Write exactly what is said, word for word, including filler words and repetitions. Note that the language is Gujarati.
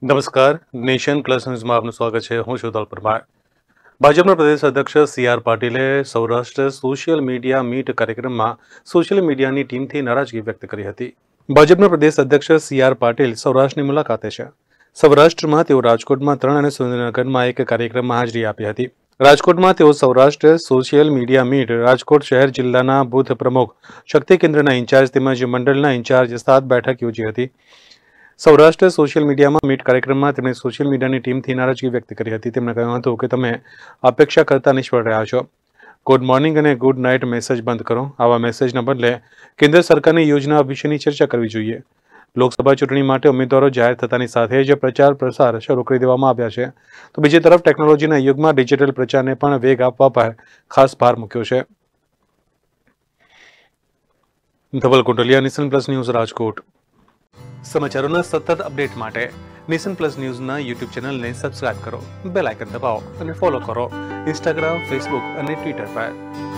નમસ્કાર, નેશન પ્લસ ન્યૂઝમાં આપનું સ્વાગત છે. હું છું દલ પરમાર. ભાજપના પ્રદેશ અધ્યક્ષ સી આર પાટીલે સૌરાષ્ટ્ર સોશિયલ મીડિયા મીટ કાર્યક્રમમાં સોશિયલ મીડિયાની ટીમથી નારાજગી વ્યક્ત કરી હતી. ભાજપના પ્રદેશ અધ્યક્ષ સી આર પાટીલ સૌરાષ્ટ્રની મુલાકાતે છે. સૌરાષ્ટ્રમાં તેઓ રાજકોટમાં ત્રણ અને સુરેન્દ્રનગરમાં એક કાર્યક્રમમાં હાજરી આપી હતી. રાજકોટમાં તેઓ Saurashtra social media meet Rajkot શહેર જિલ્લાના બુથ પ્રમુખ, શક્તિ કેન્દ્રના ઇન્ચાર્જ તેમજ મંડળના ઇન્ચાર્જ સાત બેઠક યોજી હતી. સૌરાષ્ટ્ર સોશિયલ મીડિયામાં મીટ કાર્યક્રમમાં તેમણે સોશિયલ મીડિયાની ટીમથી નારાજગી વ્યક્ત કરી હતી. તેમણે કહ્યું હતું કે તમે અપેક્ષા કરતા નિષ્ફળ રહ્યા છો. ગુડ મોર્નિંગ અને ગુડ નાઇટ મેસેજ બંધ કરો. આવા મેસેજના બદલે કેન્દ્ર સરકારની યોજના વિશેની ચર્ચા કરવી જોઈએ. લોકસભા ચૂંટણી માટે ઉમેદવારો જાહેર થતાની સાથે જ પ્રચાર પ્રસાર શરૂ કરી દેવામાં આવ્યા છે, તો બીજી તરફ ટેકનોલોજીના યુગમાં ડિજિટલ પ્રચારને પણ વેગ આપવા પર ખાસ ભાર મૂક્યો છે. Dhaval Kotaliya, nation plus news, Rajkot. સમાચારોના સતત અપડેટ માટે નેશન પ્લસ ન્યૂઝના યુટ્યુબ ચેનલને સબસ્ક્રાઇબ કરો, બેલ આઇકન દબાવો અને ફોલો કરો ઇન્સ્ટાગ્રામ, ફેસબુક અને ટ્વિટર પર.